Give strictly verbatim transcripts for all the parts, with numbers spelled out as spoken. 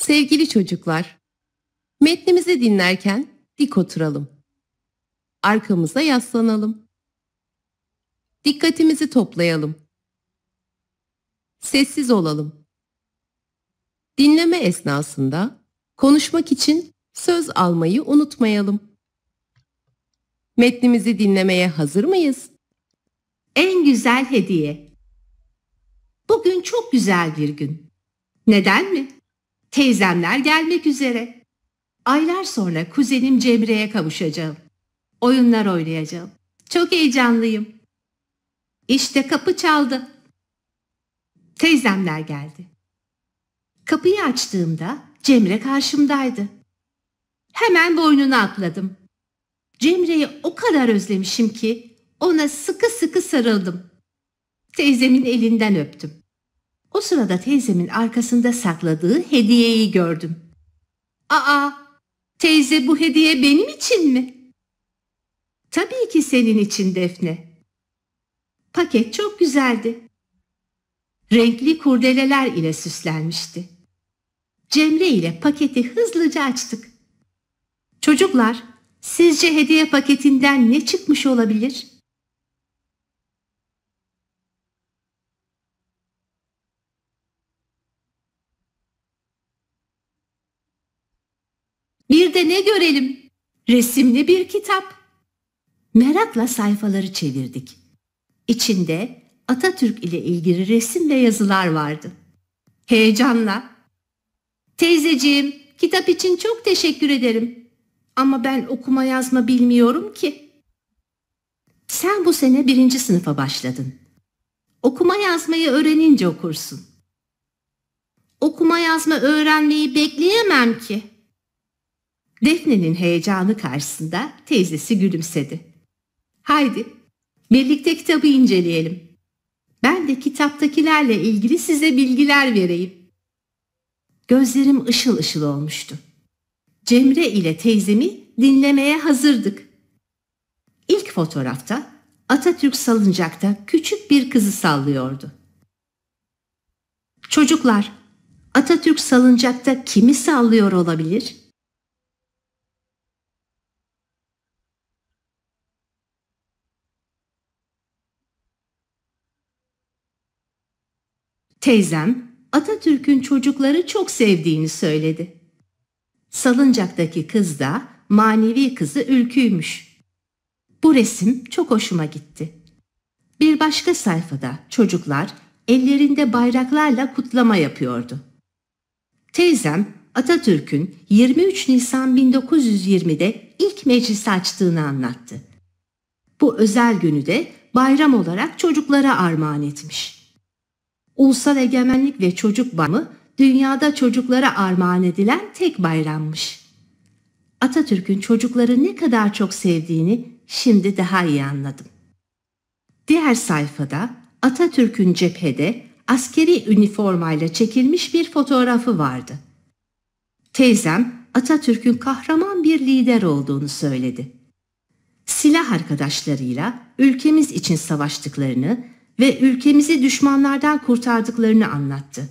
Sevgili çocuklar, metnimizi dinlerken dik oturalım. Arkamıza yaslanalım. Dikkatimizi toplayalım. Sessiz olalım. Dinleme esnasında konuşmak için söz almayı unutmayalım. Metnimizi dinlemeye hazır mıyız? En güzel hediye. Bugün çok güzel bir gün. Neden mi? Teyzemler gelmek üzere. Aylar sonra kuzenim Cemre'ye kavuşacağım. Oyunlar oynayacağım. Çok heyecanlıyım. İşte kapı çaldı. Teyzemler geldi. Kapıyı açtığımda Cemre karşımdaydı. Hemen boynuna atladım. Cemre'yi o kadar özlemişim ki ona sıkı sıkı sarıldım. Teyzemin elinden öptüm. O sırada teyzemin arkasında sakladığı hediyeyi gördüm. Aa, teyze, bu hediye benim için mi? Tabii ki senin için Defne. Paket çok güzeldi. Renkli kurdeleler ile süslenmişti. Cemre ile paketi hızlıca açtık. Çocuklar, sizce hediye paketinden ne çıkmış olabilir? Bir de ne görelim? Resimli bir kitap. Merakla sayfaları çevirdik. İçinde Atatürk ile ilgili resim ve yazılar vardı. Heyecanla, "Teyzeciğim, kitap için çok teşekkür ederim. Ama ben okuma yazma bilmiyorum ki." "Sen bu sene birinci sınıfa başladın. Okuma yazmayı öğrenince okursun." "Okuma yazma öğrenmeyi bekleyemem ki." Defne'nin heyecanı karşısında teyzesi gülümsedi. "Haydi, birlikte kitabı inceleyelim. Ben de kitaptakilerle ilgili size bilgiler vereyim." Gözlerim ışıl ışıl olmuştu. Cemre ile teyzemi dinlemeye hazırdık. İlk fotoğrafta Atatürk salıncakta küçük bir kızı sallıyordu. Çocuklar, Atatürk salıncakta kimi sallıyor olabilir? Teyzem, Atatürk'ün çocukları çok sevdiğini söyledi. Salıncaktaki kız da manevi kızı Ülkü'ymüş. Bu resim çok hoşuma gitti. Bir başka sayfada çocuklar ellerinde bayraklarla kutlama yapıyordu. Teyzem, Atatürk'ün yirmi üç Nisan bin dokuz yüz yirmide ilk meclisi açtığını anlattı. Bu özel günü de bayram olarak çocuklara armağan etmiş. Ulusal Egemenlik ve Çocuk Bayramı dünyada çocuklara armağan edilen tek bayrammış. Atatürk'ün çocukları ne kadar çok sevdiğini şimdi daha iyi anladım. Diğer sayfada Atatürk'ün cephede askeri üniformayla çekilmiş bir fotoğrafı vardı. Teyzem Atatürk'ün kahraman bir lider olduğunu söyledi. Silah arkadaşlarıyla ülkemiz için savaştıklarını ve ülkemizi düşmanlardan kurtardıklarını anlattı.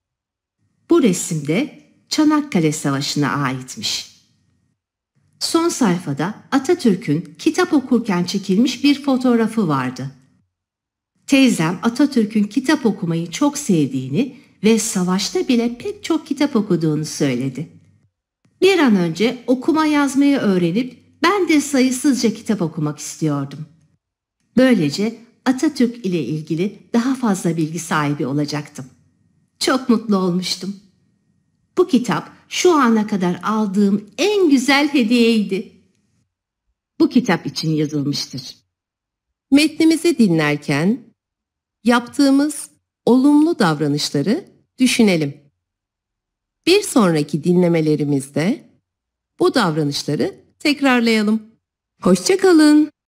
Bu resimde Çanakkale Savaşı'na aitmiş. Son sayfada Atatürk'ün kitap okurken çekilmiş bir fotoğrafı vardı. Teyzem Atatürk'ün kitap okumayı çok sevdiğini ve savaşta bile pek çok kitap okuduğunu söyledi. Bir an önce okuma yazmayı öğrenip ben de sayısızca kitap okumak istiyordum. Böylece Atatürk ile ilgili daha fazla bilgi sahibi olacaktım. Çok mutlu olmuştum. Bu kitap şu ana kadar aldığım en güzel hediyeydi. Bu kitap için yazılmıştır. Metnimizi dinlerken yaptığımız olumlu davranışları düşünelim. Bir sonraki dinlemelerimizde bu davranışları tekrarlayalım. Hoşça kalın.